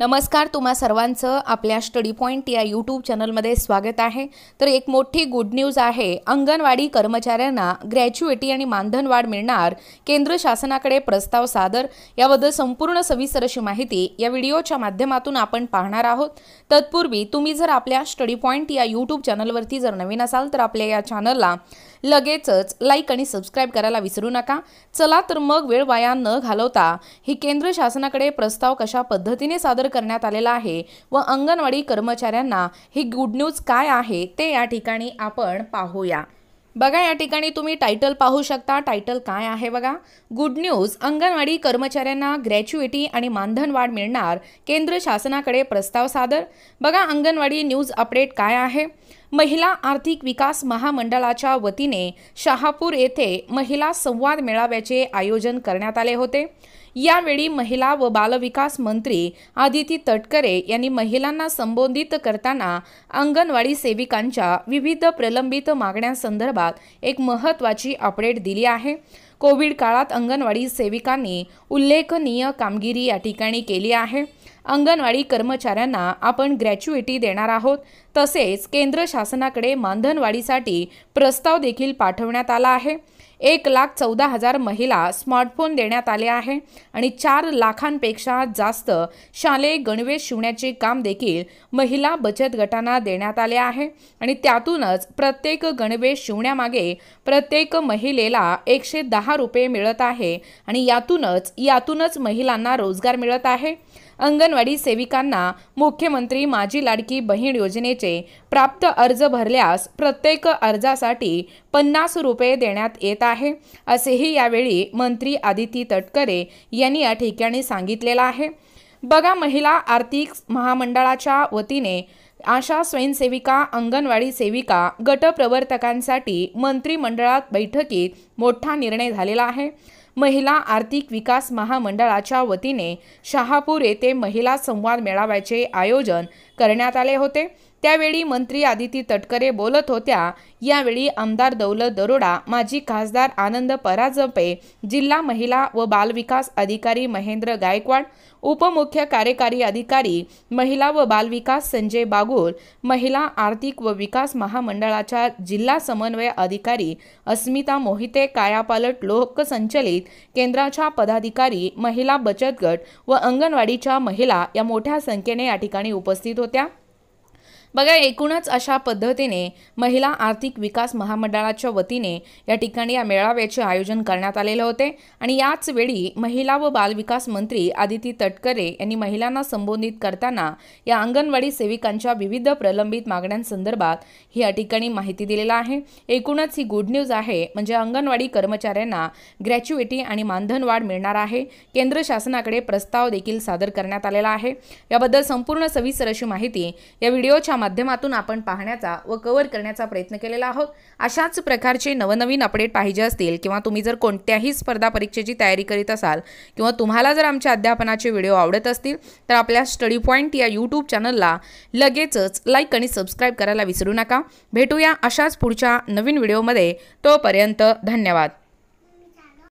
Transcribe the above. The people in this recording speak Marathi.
नमस्कार, तुम्हा सर्वांचं आपल्या स्टडी पॉइंट या यूट्यूब चॅनलमध्ये स्वागत आहे। तर एक मोठी गुड न्यूज आहे। अंगणवाडी कर्मचाऱ्यांना ग्रॅच्युइटी आणि मानधनवाढ मिळणार, केंद्र शासनाकडे प्रस्ताव सादर। याबद्दल संपूर्ण सविस्तर अशी माहिती या व्हिडिओच्या माध्यमातून आपण पाहणार आहोत। तत्पूर्वी तुम्ही जर आपल्या स्टडी पॉइंट या यूट्यूब चॅनलवरती जर नवीन असाल तर आपल्या या चॅनलला लगेचच लाईक आणि सबस्क्राइब करायला विसरू नका। चला तर मग वेळ वाया न घालवता ही केंद्र शासनाकडे प्रस्ताव कशा पद्धतीने सादर करण्यात आलेला आहे व अंगणवाडी कर्मचाऱ्यांना ही गुड न्यूज काय आहे ते या ठिकाणी आपण पाहूया। बघा, या ठिकाणी तुम्ही टायटल पाहू शकता। टायटल काय आहे बघा, गुड न्यूज, अंगणवाडी कर्मचाऱ्यांना ग्रॅच्युइटी आणि मानधनवाढ मिळणार, केंद्र शासनाकडे प्रस्ताव सादर। बघा, अंगणवाडी न्यूज अपडेट काय आहे। महिला आर्थिक विकास महामंडळाच्या वतीने शहापूर येथे महिला संवाद मेळाव्याचे आयोजन करण्यात आले होते। यावेळी महिला व बालविकास मंत्री आदिती तटकरे यांनी महिलांना संबोधित करताना अंगणवाडी सेविकांच्या विविध प्रलंबित मागण्यांसंदर्भात एक महत्त्वाची अपडेट दिली आहे। कोविड काळात अंगणवाडी सेविकांनी उल्लेखनीय कामगिरी या ठिकाणी केली आहे। अंगणवाडी कर्मचाऱ्यांना आपण ग्रॅच्युइटी देणार आहोत, तसेच केंद्र शासनाकडे मानधनवाढीसाठी प्रस्ताव देखील पाठवण्यात आला आहे। 1,14,000 महिला स्मार्टफोन देण्यात आले आहे आणि 4 लाखांपेक्षा जास्त शालेय गणवेश शिवण्याचे काम देखील महिला बचत गटांना देण्यात आले आहे आणि त्यातूनच प्रत्येक गणवेश शिवण्यामागे प्रत्येक महिलेला 110 रुपये मिळत आहे आणि यातूनच महिलांना रोजगार मिळत आहे। अंगणवाडी सेविकांना मुख्यमंत्री माझी लाडकी बहीण योजनेचे प्राप्त अर्ज भरल्यास प्रत्येक अर्जासाठी 50 रुपये देण्यात येत आहे, असेही यावेळी मंत्री आदिती तटकरे यांनी या ठिकाणी सांगितलेलं आहे। बघा, महिला आर्थिक महामंडळाच्या वतीने आशा स्वयंसेविका, अंगणवाडी सेविका, गटप्रवर्तकांसाठी मंत्रिमंडळात बैठकीत मोठा निर्णय झालेला आहे। महिला आर्थिक विकास महामंडळाच्या वतीने शहापूर येथे महिला संवाद मेळाव्याचे आयोजन करण्यात आले होते। त्यावेळी मंत्री आदिती तटकरे बोलत होत्या। यावेळी आमदार दौलत दरोडा, माजी खासदार आनंद परांजपे, जिल्हा महिला व बालविकास अधिकारी महेंद्र गायकवाड, उपमुख्य कार्यकारी अधिकारी महिला व बालविकास संजय बागुल, महिला आर्थिक व विकास महामंडळाच्या जिल्हा समन्वय अधिकारी अस्मिता मोहिते, कायापालट लोकसंचलित केंद्राच्या पदाधिकारी, महिला बचत गट व अंगणवाडीच्या महिला या मोठ्या संख्येने या ठिकाणी उपस्थित होत्या। बघा, एकूणच अशा पद्धतीने महिला आर्थिक विकास महामंडळाच्या वतीने या ठिकाणी या मेळाव्याचे आयोजन करण्यात आलेले होते आणि याच वेळी महिला व बालविकास मंत्री आदिती तटकरे यांनी महिलांना संबोधित करताना या अंगणवाडी सेविकांच्या विविध प्रलंबित मागण्यांसंदर्भात ही या ठिकाणी माहिती दिलेली आहे। एकूणच ही गुड न्यूज आहे, म्हणजे अंगणवाडी कर्मचाऱ्यांना ग्रॅच्युइटी आणि मानधनवाढ मिळणार आहे। केंद्र शासनाकडे प्रस्ताव देखील सादर करण्यात आलेला आहे। याबद्दल संपूर्ण सविस्तर अशी माहिती या व्हिडिओच्या माध्यमातून आपण पाहण्याचा व कव्हर करण्याचा प्रयत्न केलेला आहोत। अशाच प्रकारचे नवनवीन अपडेट पाहिजे असतील किंवा तुम्ही जर कोणत्याही स्पर्धा परीक्षेची तयारी करीत असाल किंवा तुम्हाला जर आमच्या अध्यापनाचे व्हिडिओ आवडत असतील तर आपल्या स्टडी पॉइंट या यूट्यूब चॅनलला लगेचच लाईक आणि सबस्क्राइब करायला विसरू नका। भेटूया अशाच पुढच्या नवीन व्हिडिओमध्ये, तोपर्यंत धन्यवाद।